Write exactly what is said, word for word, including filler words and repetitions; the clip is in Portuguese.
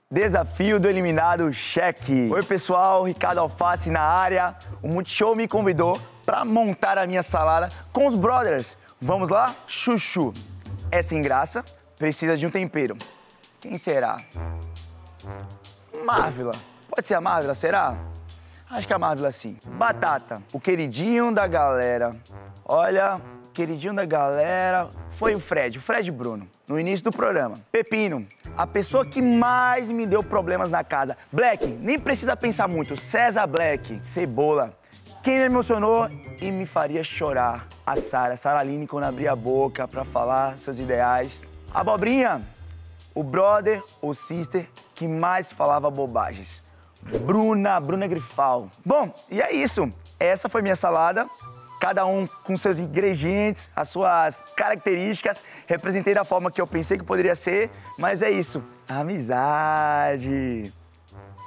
Desafio do eliminado, cheque. Oi, pessoal, Ricardo Alface na área. O Multishow me convidou para montar a minha salada com os brothers. Vamos lá? Chuchu. É sem graça, precisa de um tempero. Quem será? Marvila. Pode ser a Marvila, será? Acho que a Marvila sim. Batata, o queridinho da galera. Olha, queridinho da galera foi o Fred, o Fred Bruno, no início do programa. Pepino, a pessoa que mais me deu problemas na casa. Black, nem precisa pensar muito, César Black. Cebola, quem me emocionou e me faria chorar. A Sara, Sara Aline, quando abria a boca pra falar seus ideais. Abobrinha, o brother ou sister que mais falava bobagens. Bruna, Bruna Grifal. Bom, e é isso. Essa foi minha salada. Cada um com seus ingredientes, as suas características. Representei da forma que eu pensei que poderia ser, mas é isso. Amizade.